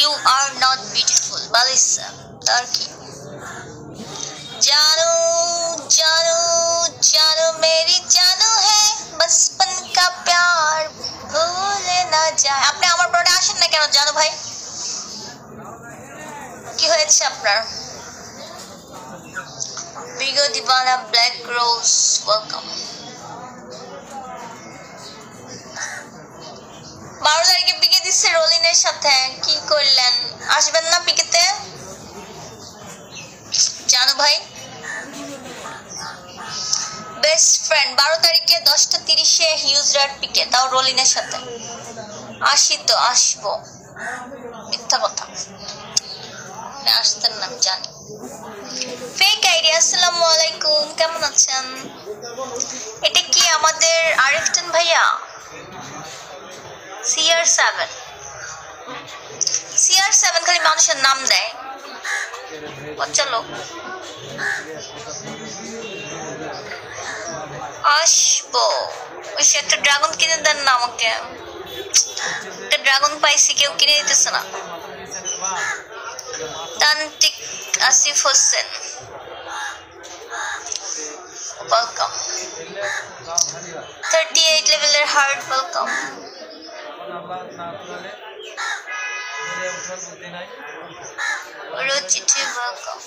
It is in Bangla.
You are not beautiful. Balisa. Turkey. जानू जानू जानू मेरी जानू है बचपन का प्यार भूले ना जाए আপনি আমার ব্রডে আসেন না কেন জানু ভাই কি হয়েছে আপনার বিগো দিবানা ব্ল্যাক রোজ ওয়েলকাম 12 তারিখে পিকে দিচ্ছে রোলিনের সাথে কি করলেন আসবেন না পিকেতে জানু ভাই বেস্ট ফ্রেন্ড 12 তারিখে 10:30 হিউজ রেড পিকে তাও রোলিনের সাথে আসি তো আসবো মিথ্যা কথা আসতেন না জানি ফেক আইডিয়া আসসালামু আলাইকুম কেমন আছেন এটা কি আমাদের আরিফটন ভাইয়া CR7 খালি মানুষের নাম দেয় চলো আসবো ওই সে একটা ড্রাগন কিনে দেন না আমাকে একটা ড্রাগন পাইছি কেউ কিনে দিতেছে না তান্ত্রিক আসিফ হোসেন ওয়েলকাম 38 লেভেলের হার্ট ওয়েলকাম রুচিটি ওয়েলকাম